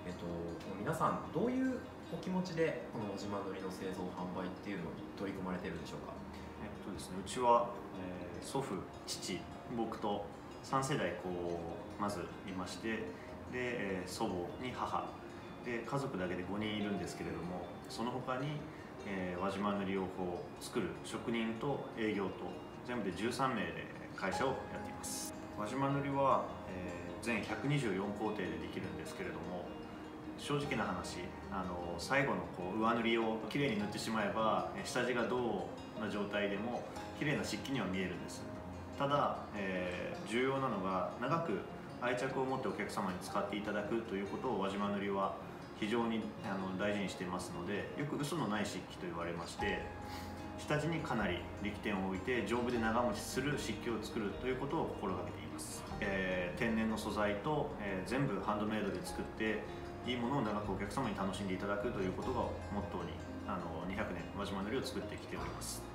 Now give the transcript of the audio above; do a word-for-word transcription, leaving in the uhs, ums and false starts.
えっと、皆さんどういうお気持ちでこの輪島塗の製造販売っていうのに取り組まれてるんでしょうか？ えっとですね、うちは、えー祖父、父、僕とさん世代こうまずいまして、で、えー祖母に母で家族だけでごにんいるんですけれども、その他に、えー輪島塗をこう作る職人と営業と全部でじゅうさんめいで会社をやっています。輪島塗は、えー全ひゃくにじゅうよんこうていでできるんですけれども、正直な話、あの最後のこう上塗りをきれいに塗ってしまえば下地がどうな状態でもきれいな漆器には見えるんです。ただ、えー重要なのが長く愛着を持ってお客様に使っていただくということを輪島塗は非常にあの大事にしていますので、よく嘘のない漆器と言われまして、下地にかなり力点を置いて丈夫で長持ちする漆器を作るということを心がけています。えー天然の素材と、えー全部ハンドメイドで作っていいものを長くお客様に楽しんでいただくということがモットーにあのにひゃくねん輪島塗を作ってきております。